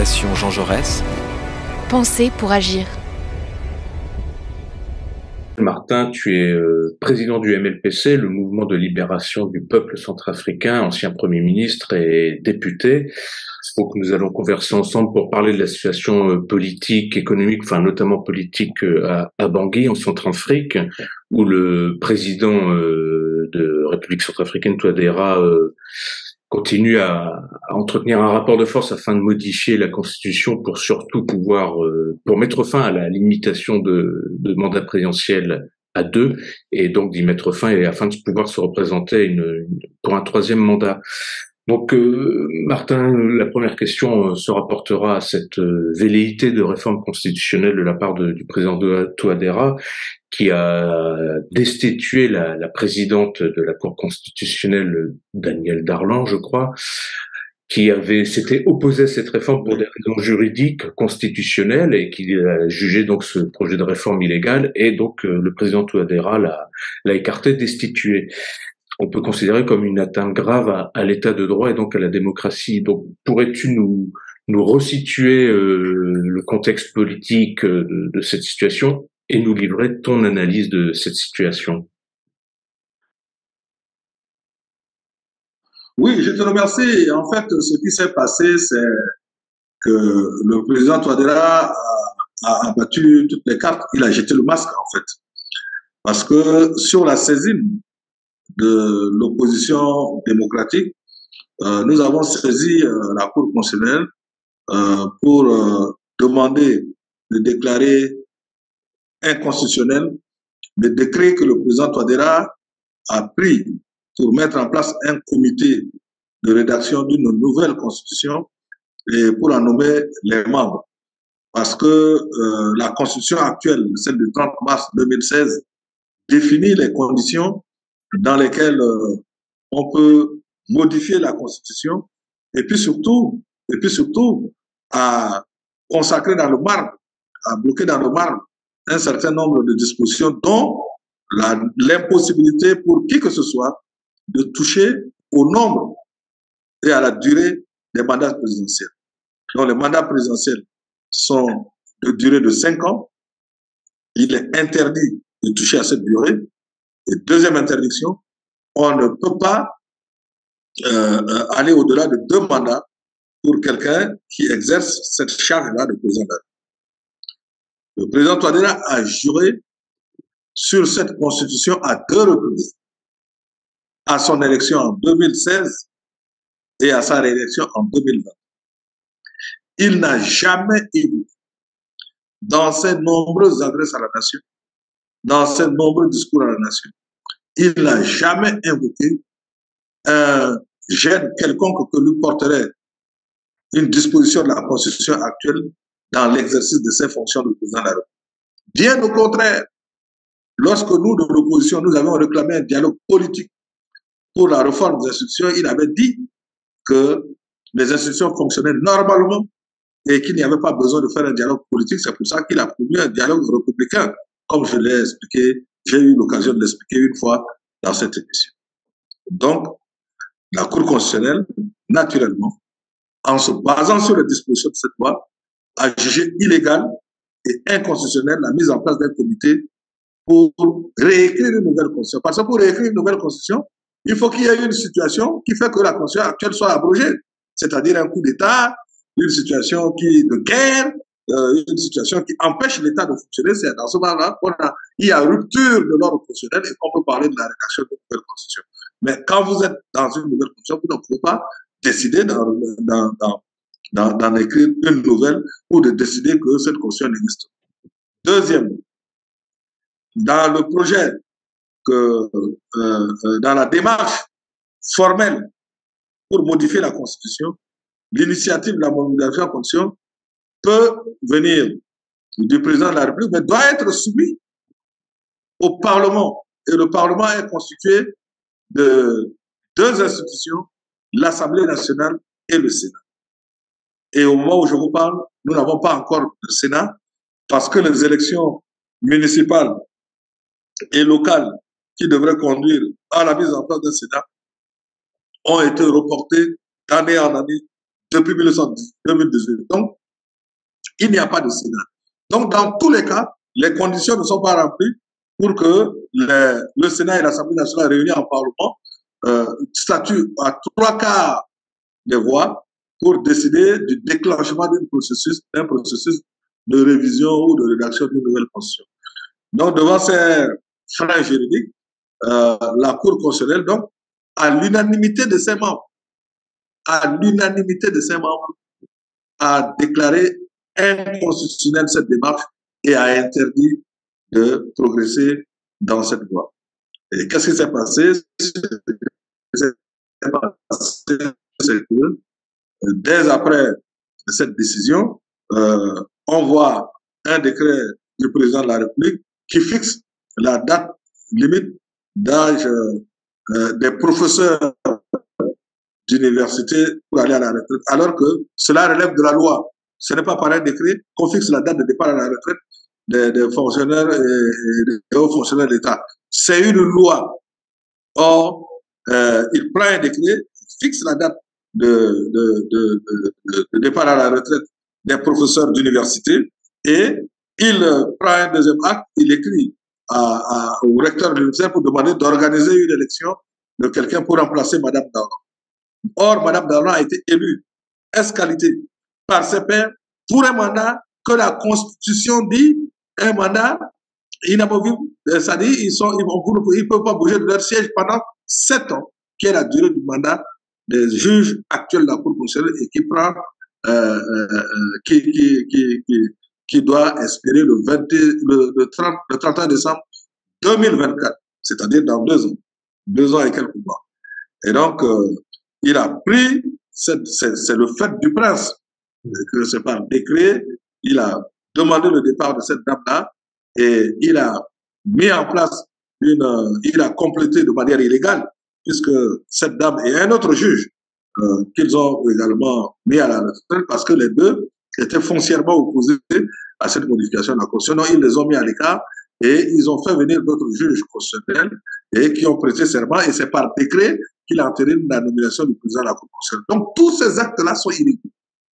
Fondation Jean Jaurès. Penser pour agir. Martin, tu es président du MLPC, le mouvement de libération du peuple centrafricain, ancien Premier ministre et député. Donc nous allons converser ensemble pour parler de la situation politique, économique, enfin notamment politique à Bangui, en Centrafrique, où le président de République centrafricaine, Touadéra, continue à entretenir un rapport de force afin de modifier la Constitution pour surtout pouvoir, pour mettre fin à la limitation de mandat présidentiel à 2, et donc d'y mettre fin et afin de pouvoir se représenter pour un 3e mandat. Donc, Martin, la première question se rapportera à cette velléité de réforme constitutionnelle de la part du président de Touadéra, qui a destitué la présidente de la Cour constitutionnelle, Danielle Darlan, je crois, qui s'était opposée à cette réforme pour des raisons juridiques, constitutionnelles, et qui a jugé donc ce projet de réforme illégal, et donc le président Touadéra l'a écarté, destitué. On peut considérer comme une atteinte grave à l'état de droit et donc à la démocratie. Donc, pourrais-tu nous resituer le contexte politique de cette situation et nous livrer ton analyse de cette situation? Oui, je te remercie. En fait, ce qui s'est passé, c'est que le président Touadéra a battu toutes les cartes. Il a jeté le masque, en fait. Parce que sur la saisine de l'opposition démocratique, nous avons saisi la Cour constitutionnelle pour demander de déclarer inconstitutionnel le décret que le président Touadéra a pris pour mettre en place un comité de rédaction d'une nouvelle constitution et pour en nommer les membres. Parce que la constitution actuelle, celle du 30 mars 2016, définit les conditions dans lesquelles on peut modifier la Constitution et puis surtout à consacrer dans le marbre, à bloquer dans le marbre un certain nombre de dispositions dont l'impossibilité pour qui que ce soit de toucher au nombre et à la durée des mandats présidentiels. Donc les mandats présidentiels sont de durée de 5 ans. Il est interdit de toucher à cette durée. Et deuxième interdiction, on ne peut pas aller au-delà de 2 mandats pour quelqu'un qui exerce cette charge-là de président. Le président Touadéra a juré sur cette constitution à 2 reprises, à son élection en 2016 et à sa réélection en 2020. Il n'a jamais évoqué, dans ses nombreuses adresses à la nation, dans ses nombreux discours à la nation, il n'a jamais invoqué un gêne quelconque que lui porterait une disposition de la Constitution actuelle dans l'exercice de ses fonctions de président de la République. Bien au contraire, lorsque nous, de l'opposition, nous avons réclamé un dialogue politique pour la réforme des institutions, il avait dit que les institutions fonctionnaient normalement et qu'il n'y avait pas besoin de faire un dialogue politique. C'est pour ça qu'il a promu un dialogue républicain, comme je l'ai expliqué. J'ai eu l'occasion de l'expliquer une fois dans cette émission. Donc, la Cour constitutionnelle, naturellement, en se basant sur les dispositions de cette loi, a jugé illégale et inconstitutionnelle la mise en place d'un comité pour réécrire une nouvelle constitution. Parce que pour réécrire une nouvelle constitution, il faut qu'il y ait une situation qui fait que la constitution actuelle soit abrogée. C'est-à-dire un coup d'État, une situation de guerre, une situation qui empêche l'État de fonctionner. C'est dans ce moment-là qu'il y a rupture de l'ordre constitutionnel et qu'on peut parler de la rédaction de nouvelle constitution. Mais quand vous êtes dans une nouvelle constitution, vous ne pouvez pas décider d'en écrire une nouvelle ou de décider que cette constitution n'existe pas. Deuxième, dans le projet dans la démarche formelle pour modifier la Constitution, l'initiative de la modification de la Constitution peut venir du président de la République, mais doit être soumis au Parlement. Et le Parlement est constitué de 2 institutions, l'Assemblée nationale et le Sénat. Et au moment où je vous parle, nous n'avons pas encore le Sénat parce que les élections municipales et locales qui devraient conduire à la mise en place d'un Sénat ont été reportées d'année en année depuis 2018. Donc, il n'y a pas de Sénat. Donc, dans tous les cas, les conditions ne sont pas remplies pour que le Sénat et l'Assemblée nationale réunis en Parlement statuent à 3/4 des voix pour décider du déclenchement d'un processus de révision ou de rédaction d'une nouvelle constitution. Donc, devant ces freins juridiques, la Cour constitutionnelle, donc, à l'unanimité de ses membres, a déclaré inconstitutionnelle cette démarche et a interdit de progresser dans cette voie. Et qu'est-ce qui s'est passé? C'est que dès après cette décision, on voit un décret du président de la République qui fixe la date limite d'âge des professeurs d'université pour aller à la retraite, alors que cela relève de la loi. Ce n'est pas par un décret qu'on fixe la date de départ à la retraite des fonctionnaires et des hauts fonctionnaires de l'État. C'est une loi. Or, il prend un décret, fixe la date de départ à la retraite des professeurs d'université et il prend un deuxième acte, il écrit au recteur de l'université pour demander d'organiser une élection de quelqu'un pour remplacer Mme Darlan. Or, Mme Darlan a été élue esqualité par ses pairs pour un mandat que la Constitution dit un mandat inamovible. C'est-à-dire ils ne peuvent pas bouger de leur siège pendant 7 ans, qui est la durée du mandat des juges actuels de la Cour constitutionnelle et qui prend, qui doit expirer le 31 décembre 2024, c'est-à-dire dans 2 ans. 2 ans et quelques mois. Et donc, il a pris, c'est le fait du prince, que c'est par décret, il a demandé le départ de cette dame-là et il a mis en place il a complété de manière illégale, puisque cette dame et un autre juge qu'ils ont également mis à la retraite parce que les deux étaient foncièrement opposés à cette modification de la Constitution. Donc, ils les ont mis à l'écart et ils ont fait venir d'autres juges constitutionnels et qui ont prêté serment et c'est par décret qu'il a entériné la nomination du président de la Cour constitutionnelle. Donc, tous ces actes-là sont illégaux.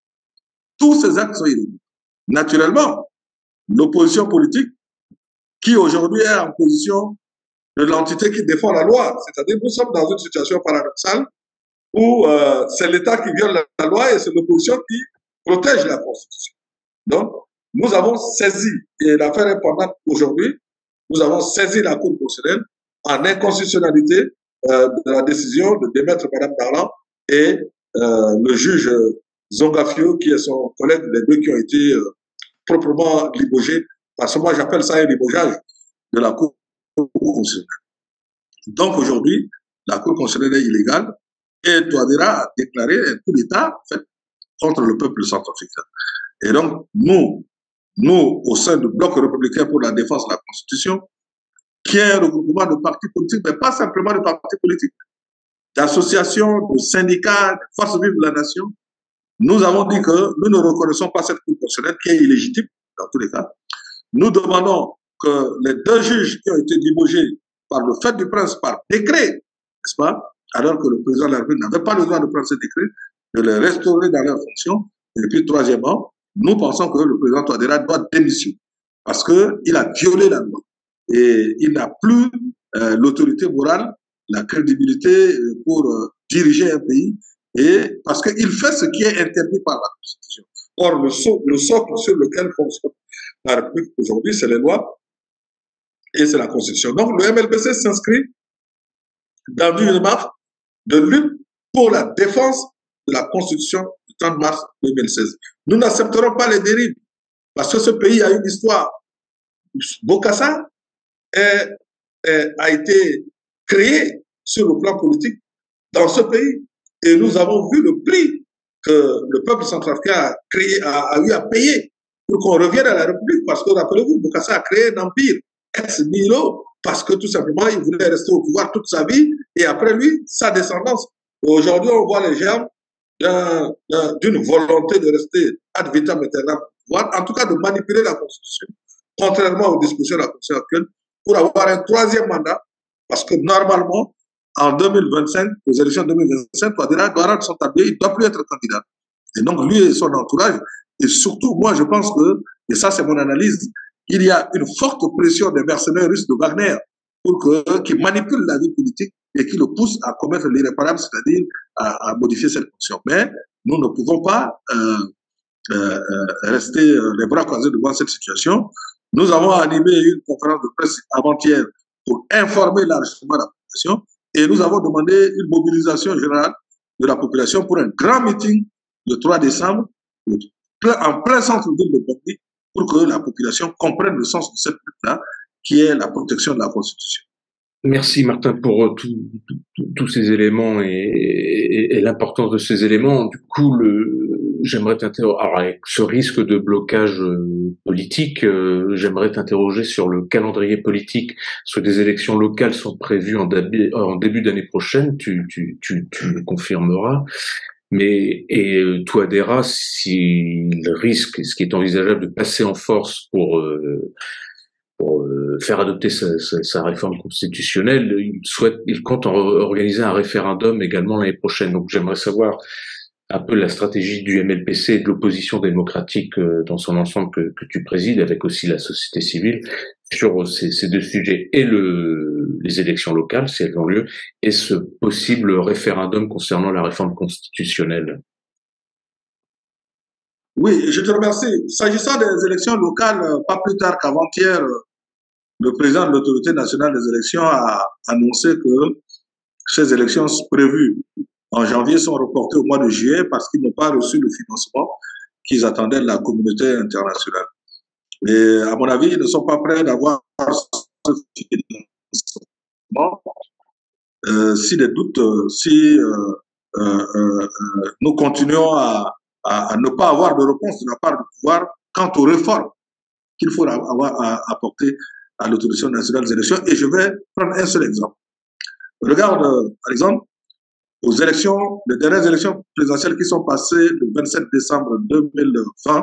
Tous ces actes sont illégaux. Naturellement, l'opposition politique, qui aujourd'hui est en position de l'entité qui défend la loi, c'est-à-dire nous sommes dans une situation paradoxale où c'est l'État qui viole la loi et c'est l'opposition qui protège la Constitution. Donc, nous avons saisi, et l'affaire est pendante aujourd'hui, nous avons saisi la Cour constitutionnelle en inconstitutionnalité de la décision de démettre Mme Darlan et le juge Zongafio, qui est son collègue, les deux qui ont été proprement limogés, parce que moi j'appelle ça un limogeage de la Cour constitutionnelle. Donc aujourd'hui, la Cour constitutionnelle est illégale et Touadéra a déclaré un coup d'État fait contre le peuple centrafricain. Et donc nous, au sein du Bloc républicain pour la défense de la Constitution, qui est un regroupement de partis politiques, mais pas simplement de partis politiques, d'associations, de syndicats, de forces vives de la nation, nous avons dit que nous ne reconnaissons pas cette Cour constitutionnelle qui est illégitime, dans tous les cas. Nous demandons que les 2 juges qui ont été limogés par le fait du prince, par décret, n'est-ce pas, alors que le président de la République n'avait pas le droit de prendre ce décret, de les restaurer dans leurs fonctions. Et puis, troisièmement, nous pensons que le président Touadéra doit démissionner parce qu'il a violé la loi et il n'a plus l'autorité morale, la crédibilité pour diriger un pays et parce qu'il fait ce qui est interdit par la Constitution. Or, le socle sur lequel fonctionne la République aujourd'hui, c'est les lois et c'est la Constitution. Donc, le MLPC s'inscrit dans une démarche de lutte pour la défense de la Constitution du 30 mars 2016. Nous n'accepterons pas les dérives parce que ce pays a une histoire. Bokassa a été créé sur le plan politique dans ce pays et nous avons vu le prix que le peuple centrafricain a eu à payer pour qu'on revienne à la République parce que, rappelez-vous, Bokassa a créé un empire ex nihilo parce que tout simplement il voulait rester au pouvoir toute sa vie et après lui, sa descendance. Aujourd'hui, on voit les germes d'une volonté de rester ad vitam aeternam au pouvoir, en tout cas de manipuler la Constitution, contrairement aux discussions de la Constitution actuelle, pour avoir un 3e mandat, parce que normalement, en 2025, aux élections 2025, Touadéra doit rendre son tablier, il ne doit plus être candidat. Et donc, lui et son entourage, et surtout, moi, je pense que, et ça, c'est mon analyse, il y a une forte pression des mercenaires russes de Wagner qui manipulent la vie politique et qui le poussent à commettre l'irréparable, c'est-à-dire à modifier cette fonction. Mais nous ne pouvons pas rester les bras croisés devant cette situation. Nous avons animé une conférence de presse avant-hier pour informer largement la population et nous avons demandé une mobilisation générale de la population pour un grand meeting le 3 décembre en plein centre-ville de Bangui pour que la population comprenne le sens de cette lutte-là qui est la protection de la Constitution. Merci Martin pour tous ces éléments et l'importance de ces éléments. Du coup, j'aimerais t'interroger, avec ce risque de blocage politique, j'aimerais t'interroger sur le calendrier politique, parce que des élections locales sont prévues en début d'année prochaine, tu le confirmeras. Mais Touadéra, s'il risque, ce qui est envisageable, de passer en force pour faire adopter sa réforme constitutionnelle, il compte organiser un référendum également l'année prochaine. Donc j'aimerais savoir un peu la stratégie du MLPC et de l'opposition démocratique dans son ensemble que tu présides, avec aussi la société civile, sur ces deux sujets, et les élections locales, si elles ont lieu, et ce possible référendum concernant la réforme constitutionnelle. Oui, je te remercie. S'agissant des élections locales, pas plus tard qu'avant-hier, le président de l'Autorité nationale des élections a annoncé que ces élections prévues en janvier sont reportées au mois de juillet parce qu'ils n'ont pas reçu le financement qu'ils attendaient de la communauté internationale. Et à mon avis, ils ne sont pas prêts d'avoir ce financement. Si des doutes, nous continuons à ne pas avoir de réponse de la part du pouvoir quant aux réformes qu'il faut avoir à apporter à l'autorité nationale des élections. Et je vais prendre un seul exemple. Regarde, par exemple, aux élections, les dernières élections présidentielles qui sont passées le 27 décembre 2020,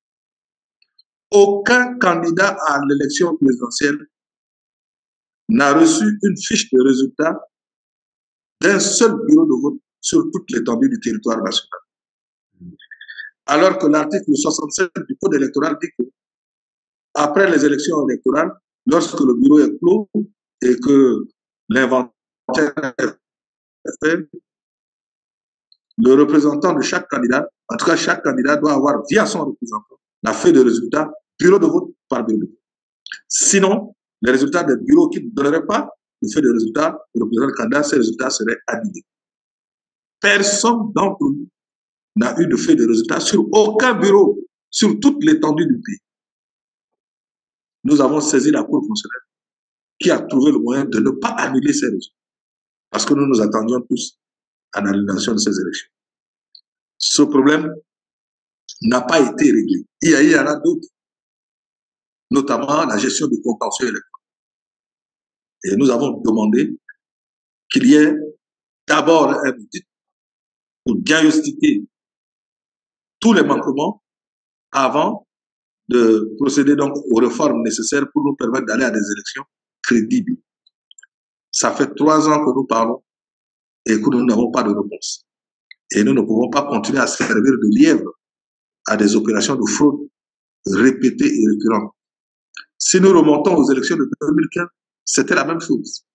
aucun candidat à l'élection présidentielle n'a reçu une fiche de résultat d'un seul bureau de vote sur toute l'étendue du territoire national. Alors que l'article 67 du Code électoral dit que, après les élections électorales, lorsque le bureau est clos et que l'inventaire est fait, le représentant de chaque candidat, en tout cas chaque candidat doit avoir via son représentant la feuille de résultat, bureau de vote par bureau de vote. Sinon, les résultats des bureaux qui ne donneraient pas le feuille de résultat au représentant du candidat, ces résultats seraient annulés. Personne d'entre nous n'a eu de feuille de résultat sur aucun bureau, sur toute l'étendue du pays. Nous avons saisi la Cour constitutionnelle qui a trouvé le moyen de ne pas annuler ces résultats. Parce que nous nous attendions tous à l'annulation de ces élections. Ce problème n'a pas été réglé. Il y en a d'autres, notamment la gestion du contentieux électoral. Et nous avons demandé qu'il y ait d'abord un audit pour diagnostiquer tous les manquements avant de procéder donc aux réformes nécessaires pour nous permettre d'aller à des élections crédibles. Ça fait 3 ans que nous parlons et que nous n'avons pas de réponse. Et nous ne pouvons pas continuer à servir de lièvre à des opérations de fraude répétées et récurrentes. Si nous remontons aux élections de 2015, c'était la même chose.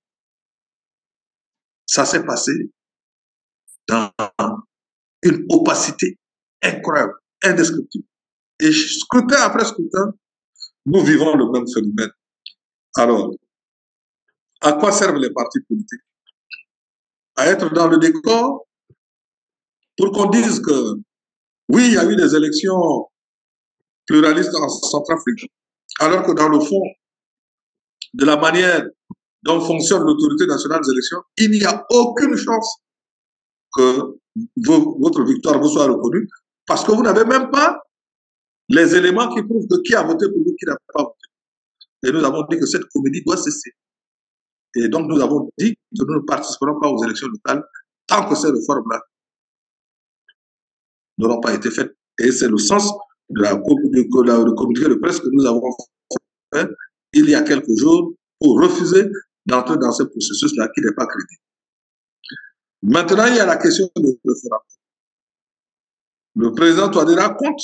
Ça s'est passé dans une opacité incroyable, indescriptible. Et scrutin après scrutin, nous vivons le même phénomène. Alors, à quoi servent les partis politiques? À être dans le décor pour qu'on dise que oui, il y a eu des élections pluralistes en Centrafrique, alors que dans le fond, de la manière dont fonctionne l'autorité nationale des élections, il n'y a aucune chance que votre victoire vous soit reconnue, parce que vous n'avez même pas les éléments qui prouvent que qui a voté pour vous, qui n'a pas voté. Et nous avons dit que cette comédie doit cesser. Et donc nous avons dit que nous ne participerons pas aux élections locales tant que ces réformes-là n'auront pas été faites. Et c'est le sens du communiqué de presse que nous avons fait il y a quelques jours pour refuser d'entrer dans ce processus-là qui n'est pas crédible. Maintenant, il y a la question du référendum. Le président Touadéra compte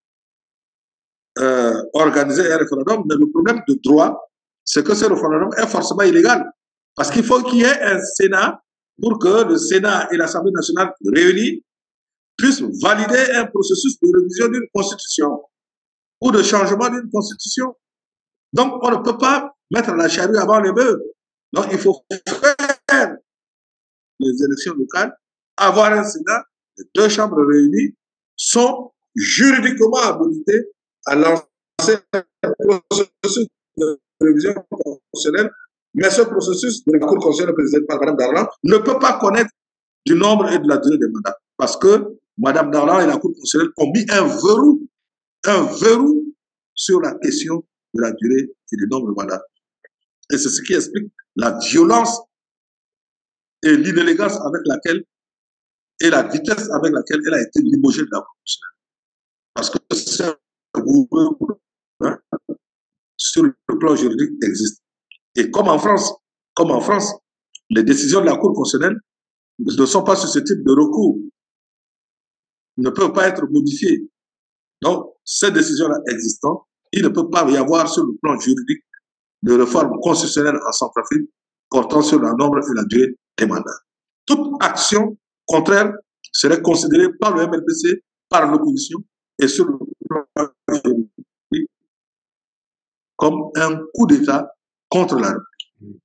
organiser un référendum, mais le problème de droit, c'est que ce référendum est forcément illégal. Parce qu'il faut qu'il y ait un Sénat pour que le Sénat et l'Assemblée nationale réunis puissent valider un processus de révision d'une constitution ou de changement d'une constitution. Donc, on ne peut pas mettre la charrue avant les bœufs. Donc, il faut faire les élections locales, avoir un Sénat, les deux chambres réunies sont juridiquement habilitées à lancer un processus de révision constitutionnelle, mais ce processus de la Cour constitutionnelle présidée par Mme Darlan ne peut pas connaître du nombre et de la durée des mandats. Parce que Mme Darlan et la Cour constitutionnelle ont mis un verrou sur la question de la durée et du nombre de mandats. Et c'est ce qui explique la violence et l'inélégance avec laquelle et la vitesse avec laquelle elle a été limogée de la Cour constitutionnelle. Parce que c'est hein, sur le plan juridique existe. Et comme en France, les décisions de la Cour constitutionnelle ne sont pas susceptibles de recours, ne peuvent pas être modifiées. Donc, ces décisions-là existant, il ne peut pas y avoir sur le plan juridique de réforme constitutionnelle en Centrafrique portant sur le nombre et la durée des mandats. Toute action contraire serait considérée par le MLPC, par l'opposition et sur le plan juridique comme un coup d'État contre la République.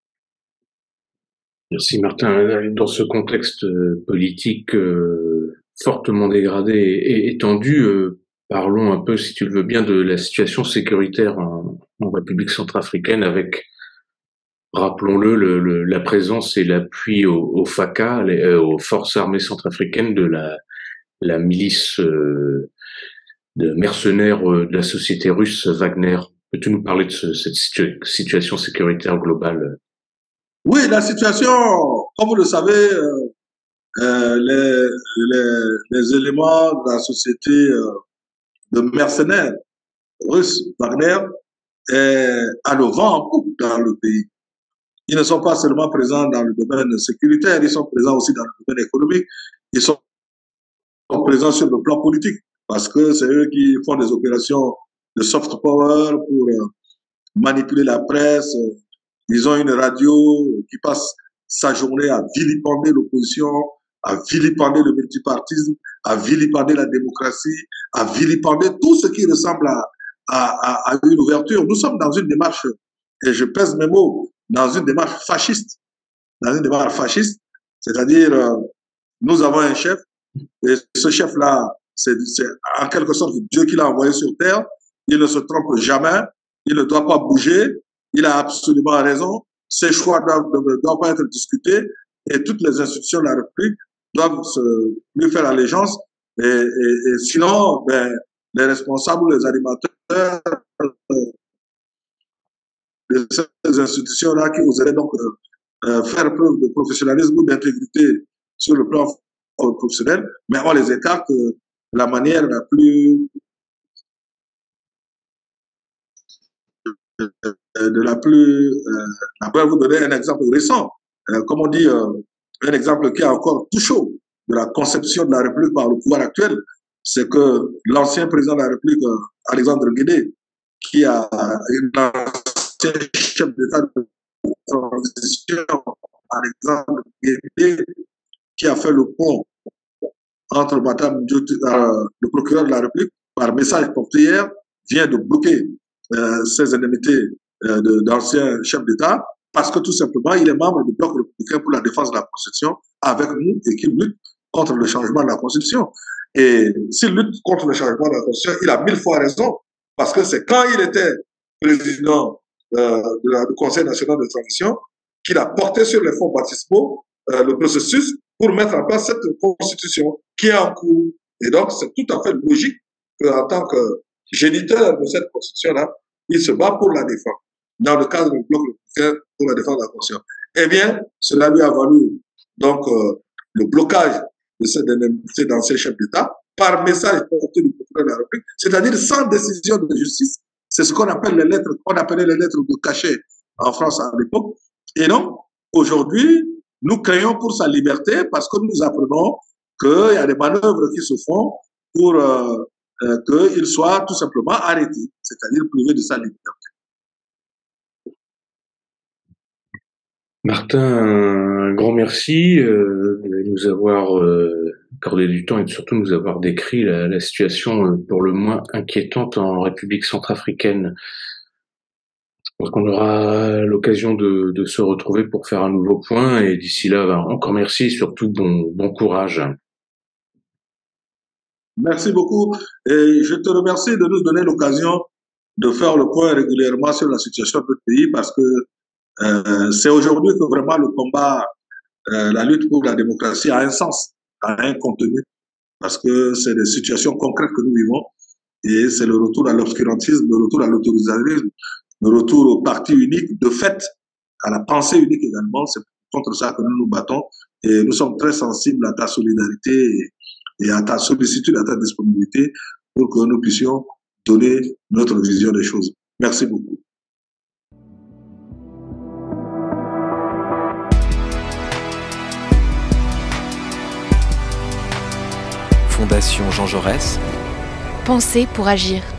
Merci Martin. Dans ce contexte politique fortement dégradé et tendu, parlons un peu, si tu le veux bien, de la situation sécuritaire en République centrafricaine avec, rappelons-le, la présence et l'appui au FACA, aux forces armées centrafricaines de la milice de mercenaires de la société russe Wagner. Peux-tu nous parler de cette situation sécuritaire globale? Oui, la situation, comme vous le savez, les éléments de la société de mercenaires russes Wagner a le vent en poupe dans le pays. Ils ne sont pas seulement présents dans le domaine sécuritaire, ils sont présents aussi dans le domaine économique, ils sont présents sur le plan politique, parce que c'est eux qui font des opérations de soft power pour manipuler la presse. Ils ont une radio qui passe sa journée à vilipender l'opposition, à vilipender le multipartisme, à vilipender la démocratie, à vilipender tout ce qui ressemble à une ouverture. Nous sommes dans une démarche, et je pèse mes mots, dans une démarche fasciste. Dans une démarche fasciste, c'est-à-dire, nous avons un chef, et ce chef-là, c'est en quelque sorte Dieu qui l'a envoyé sur terre. Il ne se trompe jamais, il ne doit pas bouger, il a absolument raison. Ses choix ne doivent pas être discutés et toutes les institutions de la République doivent lui faire allégeance. Et sinon, ben, les responsables, les animateurs de ces institutions-là qui oseraient donc faire preuve de professionnalisme ou d'intégrité sur le plan professionnel, mais on les écarte de la manière la plus je vais vous donner un exemple récent, comme on dit, un exemple qui est encore tout chaud de la conception de la République par le pouvoir actuel, c'est que l'ancien président de la République, Alexandre Guédé, qui a un ancien chef d'État de transition, Alexandre Guédé, qui a fait le pont entre Madame le procureur de la République, par message porté hier, vient de bloquer ses indemnités d'anciens chefs d'État, parce que tout simplement, il est membre du Bloc républicain pour la défense de la Constitution avec nous et qu'il lutte contre le changement de la Constitution. Et s'il lutte contre le changement de la Constitution, il a 1000 fois raison, parce que c'est quand il était président du Conseil national de transition qu'il a porté sur les fonds baptismaux le processus pour mettre en place cette Constitution qui est en cours. Et donc, c'est tout à fait logique qu'en tant que géniteur de cette Constitution-là, il se bat pour la défendre, dans le cadre du Bloc républicain pour la défense de la Constitution. Eh bien, cela lui a valu donc le blocage de cette indemnité d'anciens chefs d'État par message porté du procureur de la République, c'est-à-dire sans décision de justice. C'est ce qu'on appelle les lettres, qu'on appelait les lettres de cachet en France à l'époque. Et donc, aujourd'hui, nous craignons pour sa liberté parce que nous apprenons qu'il y a des manœuvres qui se font pour qu'il soit tout simplement arrêté, c'est-à-dire privé de sa liberté. Martin, un grand merci de nous avoir accordé du temps et surtout nous avoir décrit la situation pour le moins inquiétante en République centrafricaine. Je pense qu'on aura l'occasion de se retrouver pour faire un nouveau point et d'ici là, encore merci et surtout bon courage. Merci beaucoup et je te remercie de nous donner l'occasion de faire le point régulièrement sur la situation de notre pays parce que c'est aujourd'hui que vraiment le combat, la lutte pour la démocratie a un sens, a un contenu, parce que c'est des situations concrètes que nous vivons et c'est le retour à l'obscurantisme, le retour à l'autoritarisme, le retour au parti unique, de fait, à la pensée unique également. C'est contre ça que nous nous battons et nous sommes très sensibles à ta solidarité et à ta sollicitude, à ta disponibilité pour que nous puissions donner notre vision des choses. Merci beaucoup. Fondation Jean Jaurès. Pensez pour agir.